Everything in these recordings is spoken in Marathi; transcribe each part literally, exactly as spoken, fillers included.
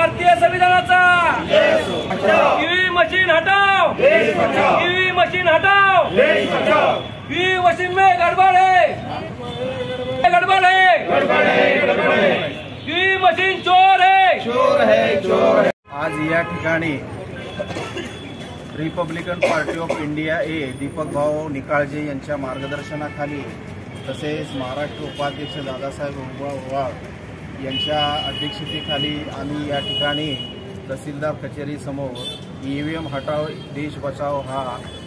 भारतीय संविधानाचा ईव्ही मशीन हटाओ, ईव्ही मशीन हटाओ, ईव्ही मशीन में गड़बड़ है, गड़बड़ है, ईव्ही मशीन चोर है, चोर है, चोर है। आज या ठिकाणी Republican party of India A Deepak भाऊ निकाळजे यांच्या मार्गदर्शनाखाली तसेच महाराष्ट्र उपाध्यक्ष दादासाहेब वाघ यांच्या अध्यक्षतेखाली आम्ही या ठिकाणी तहसीलदार कचेरी समोर ईव्हीएम हटाओ देश बचाओ हा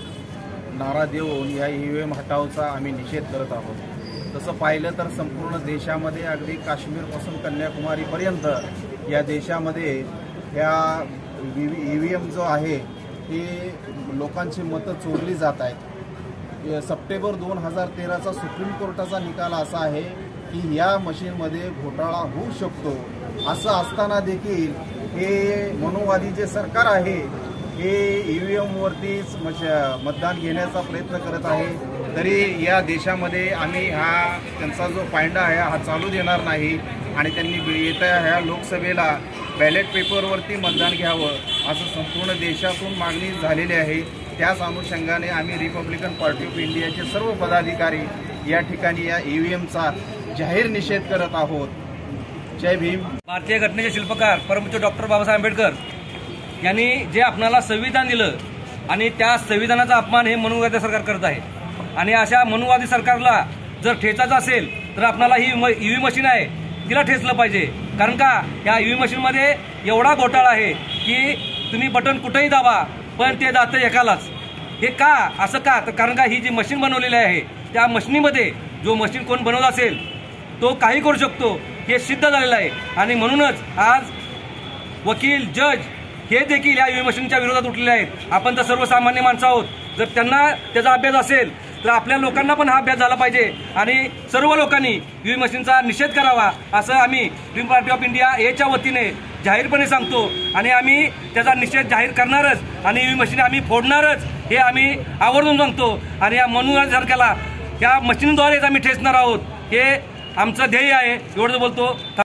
नारा देऊन या ईव्हीएम हटाओचा आम्ही निषेध करत आहोत। तसं पाहिलं तर संपूर्ण देशामध्ये अगदी काश्मीरपासून कन्याकुमारीपर्यंत या देशामध्ये या ईव्हीएम जो आहे ही लोकांची मतं चोरली जात आहेत। सप्टेंबर दोन हजार तेराचा सुप्रीम कोर्टाचा निकाल असा आहे की या मशीनमध्ये घोटाळा होऊ शकतो। असं असताना देखील हे मनुवादी जे सरकार आहे हे ईव्हीएमवरतीच मतदान घेण्याचा प्रयत्न करत आहे। तरी या देशामध्ये आम्ही हा त्यांचा जो पायंडा आहे हा चालू देणार नाही आणि त्यांनी येत्या ह्या लोकसभेला बॅलेट पेपरवरती मतदान घ्यावं असं संपूर्ण देशातून मागणी झालेली आहे। त्याच अनुषंगाने आम्ही रिपब्लिकन पार्टी ऑफ इंडियाचे सर्व पदाधिकारी या ठिकाणी या ईव्हीएमचा जाहीर निषेध करत आहोत। जय भीम। भारतीय घटनेचे शिल्पकार परमपूज्य डॉक्टर बाबासाहेब आंबेडकर यांनी जे आपणाला संविधान दिलं आणि त्या संविधानाचा अपमान हे मनुवादी सरकार करत आहे आणि अशा मनुवादी सरकारला जर ठेचायचं असेल तर आपणाला ही ईव्ही मशीन आहे तिला ठेचलं पाहिजे। कारण का या ईव्ही मशीनमध्ये एवढा घोटाळा आहे की तुम्ही बटन कुठेही दाबा पण ते जातं एकालाच। हे का असं का तर कारण का ही जी मशीन बनवलेली आहे त्या मशीनीमध्ये जो मशीन कोण बनवत असेल तो काही करू शकतो हे सिद्ध झालेलं आहे आणि म्हणूनच आज वकील जज हे देखील या ईव्ही मशीनच्या विरोधात उठलेले आहेत। आपण तर सर्वसामान्य माणसं आहोत, जर त्यांना त्याचा अभ्यास असेल तर आपल्या लोकांना पण हा अभ्यास झाला पाहिजे आणि सर्व लोकांनी ईव्ही मशीनचा निषेध करावा असं आम्ही रिपब्लिकन पार्टी ऑफ इंडिया एच्या वतीने जाहीरपणे सांगतो आणि आम्ही त्याचा निषेध जाहीर करणारच आणि ईव्ही मशीन आम्ही फोडणारच हे आम्ही आवर्जून सांगतो आणि या मनुवादी सरकारला या मशीनद्वारेच आम्ही ठेचणार आहोत हे आमचं ध्येय आहे। एवढं बोलतो।